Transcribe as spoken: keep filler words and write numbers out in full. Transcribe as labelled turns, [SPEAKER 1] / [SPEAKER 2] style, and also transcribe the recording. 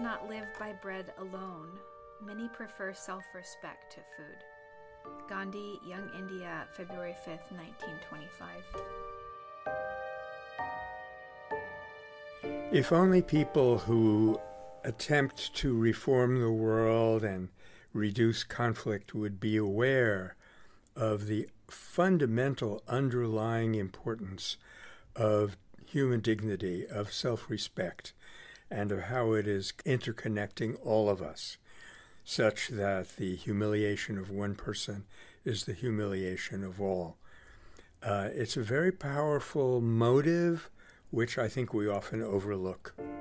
[SPEAKER 1] cannot live by bread alone. Many prefer self-respect to food. Gandhi, Young India, February fifth, nineteen twenty-five.
[SPEAKER 2] If only people who attempt to reform the world and reduce conflict would be aware of the fundamental underlying importance of human dignity, of self-respect, and of how it is interconnecting all of us, such that the humiliation of one person is the humiliation of all. Uh, it's a very powerful motive, which I think we often overlook.